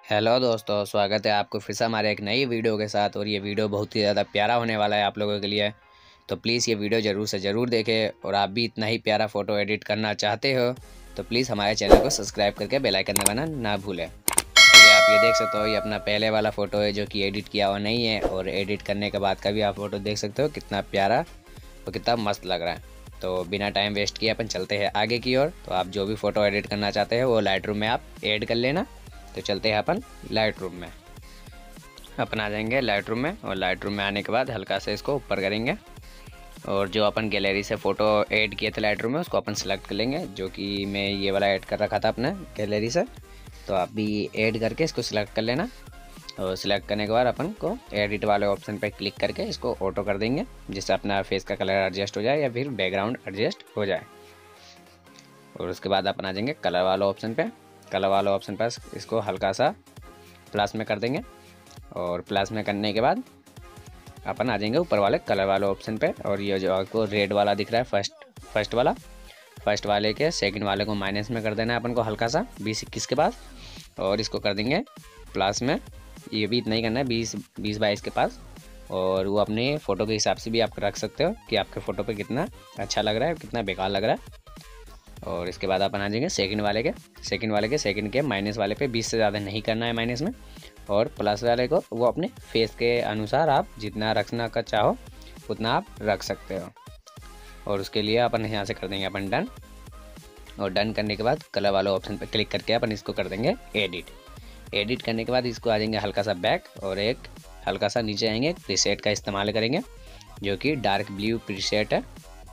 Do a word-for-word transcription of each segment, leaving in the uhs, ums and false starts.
Hello दोस्तों, स्वागत है आपको फिर से हमारे एक नई वीडियो के साथ। और ये वीडियो बहुत ही ज़्यादा प्यारा होने वाला है आप लोगों के लिए, तो प्लीज़ ये वीडियो ज़रूर से ज़रूर देखें। और आप भी इतना ही प्यारा फ़ोटो एडिट करना चाहते हो तो प्लीज़ हमारे चैनल को सब्सक्राइब करके बेल आइकन दबाना ना भूलें। तो ये आप ये देख सकते हो, ये अपना पहले वाला फ़ोटो है जो कि एडिट किया हुआ नहीं है। और एडिट करने के बाद का भी आप फ़ोटो देख सकते हो कितना प्यारा और कितना मस्त लग रहा है। तो बिना टाइम वेस्ट किए अपन चलते हैं आगे की ओर। तो आप जो भी फ़ोटो एडिट करना चाहते हैं वो लाइट रूम में आप ऐड कर लेना। तो चलते हैं अपन लाइट रूम में। अपन आ जाएंगे लाइट रूम में, और लाइट रूम में आने के बाद हल्का से इसको ऊपर करेंगे। और जो अपन गैलरी से फ़ोटो ऐड किए थे लाइट रूम में उसको अपन सेलेक्ट कर लेंगे, जो कि मैं ये वाला ऐड कर रखा था अपने गैलरी से। तो आप भी ऐड करके इसको सिलेक्ट कर लेना। और सिलेक्ट करने के बाद अपन को एडिट वाले ऑप्शन पर क्लिक करके इसको ऑटो कर देंगे, जिससे अपना फेस का कलर एडजस्ट हो जाए या फिर बैकग्राउंड एडजस्ट हो जाए। और उसके बाद अपन आ जाएंगे कलर वाले ऑप्शन पे। कलर वाले ऑप्शन पर इसको हल्का सा प्लस में कर देंगे। और प्लस में करने के बाद अपन आ जाएंगे ऊपर वाले कलर वाले ऑप्शन पे। और ये जो आपको रेड वाला दिख रहा है, फर्स्ट फर्स्ट वाला फर्स्ट वाले के सेकंड वाले को माइनस में कर देना है अपन को हल्का सा बीस इक्कीस के पास। और इसको कर देंगे प्लस में, ये भी इतना ही करना है बीस बीस बाईस के पास। और वो अपने फ़ोटो के हिसाब से भी आप रख सकते हो कि आपके फ़ोटो पे कितना अच्छा लग रहा है कितना बेकार लग रहा है। और इसके बाद अपन आ जाएंगे सेकंड वाले के सेकंड वाले के सेकंड के माइनस वाले पे बीस से ज़्यादा नहीं करना है माइनस में। और प्लस वाले को वो अपने फेस के अनुसार आप जितना रखना का चाहो उतना आप रख सकते हो। और उसके लिए अपन यहाँ से कर देंगे अपन डन। और डन करने के बाद कलर वाले ऑप्शन पर क्लिक करके अपन इसको कर देंगे एडिट। एडिट करने के बाद इसको आ जाएंगे हल्का सा बैक, और एक हल्का सा नीचे आएंगे प्रीसेट का इस्तेमाल करेंगे जो कि डार्क ब्लू प्रीसेट है।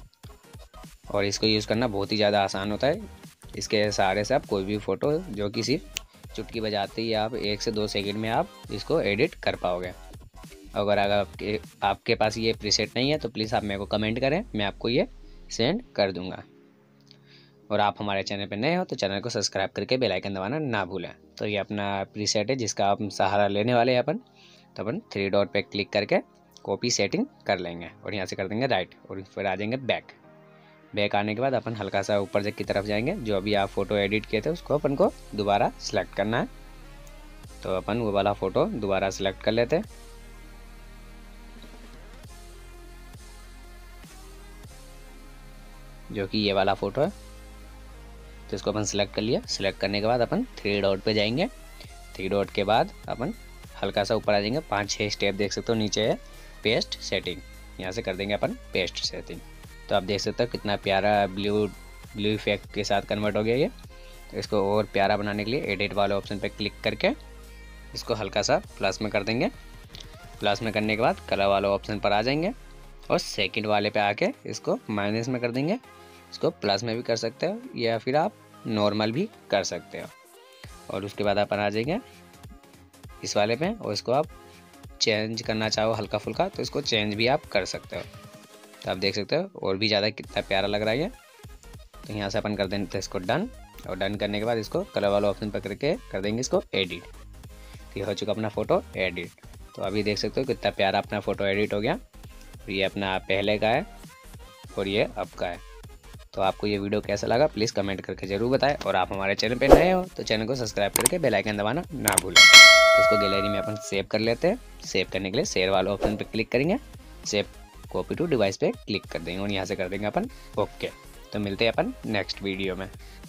और इसको यूज़ करना बहुत ही ज़्यादा आसान होता है। इसके सहारे से आप कोई भी फ़ोटो जो कि सिर्फ चुटकी बजाते ही आप एक से दो सेकंड में आप इसको एडिट कर पाओगे। अगर अगर आपके आपके पास ये प्रीसेट नहीं है तो प्लीज़ आप मेरे को कमेंट करें, मैं आपको ये सेंड कर दूंगा। और आप हमारे चैनल पर नए हो तो चैनल को सब्सक्राइब करके बेल आइकन दबाना ना भूलें। तो ये अपना प्रीसेट है जिसका आप सहारा लेने वाले हैं अपन। तो अपन थ्री डॉट पे क्लिक करके कॉपी सेटिंग कर लेंगे और यहाँ से कर देंगे राइट। और फिर आ जाएंगे बैक। बैक आने के बाद अपन हल्का सा ऊपर से की तरफ जाएंगे। जो अभी आप फ़ोटो एडिट किए थे उसको अपन को दोबारा सेलेक्ट करना है। तो अपन वो वाला फ़ोटो दोबारा सेलेक्ट कर लेते हैं, जो कि ये वाला फ़ोटो है। तो इसको अपन सेलेक्ट कर लिया। सेलेक्ट करने के बाद अपन थ्री डॉट पे जाएंगे। थ्री डॉट के बाद अपन हल्का सा ऊपर आ जाएंगे, पाँच छः स्टेप देख सकते हो नीचे है पेस्ट सेटिंग, यहाँ से कर देंगे अपन पेस्ट सेटिंग। तो आप देख सकते हो कितना प्यारा ब्लू ब्लू इफेक्ट के साथ कन्वर्ट हो गया ये। तो इसको और प्यारा बनाने के लिए एडिट वाले ऑप्शन पे क्लिक करके इसको हल्का सा प्लस में कर देंगे। प्लस में करने के बाद कलर वाले ऑप्शन पर आ जाएंगे और सेकंड वाले पे आके इसको माइनस में कर देंगे। इसको प्लस में भी कर सकते हो या फिर आप नॉर्मल भी कर सकते हो। और उसके बाद अपन आ जाएंगे इस वाले पे, और इसको आप चेंज करना चाहो हल्का फुल्का तो इसको चेंज भी आप कर सकते हो। तो आप देख सकते हो और भी ज़्यादा कितना प्यारा लग रहा है ये। तो यहाँ से अपन कर देंगे इसको डन। और डन करने के बाद इसको कलर वाला ऑप्शन पर करके कर देंगे इसको एडिट। तो ये हो चुका अपना फ़ोटो एडिट। तो अभी देख सकते हो कितना प्यारा अपना फ़ोटो एडिट हो गया। ये अपना पहले का है और ये अब का है। तो आपको ये वीडियो कैसा लगा प्लीज़ कमेंट करके ज़रूर बताएं। और आप हमारे चैनल पर नए हो तो चैनल को सब्सक्राइब करके बेल आइकन दबाना ना भूलें। तो इसको गैलरी में अपन सेव कर लेते हैं। सेव करने के लिए शेयर वाले ऑप्शन पर क्लिक करेंगे, सेव कॉपी टू डिवाइस पे क्लिक कर देंगे और यहाँ से कर देंगे अपन ओके। तो मिलते हैं अपन नेक्स्ट वीडियो में।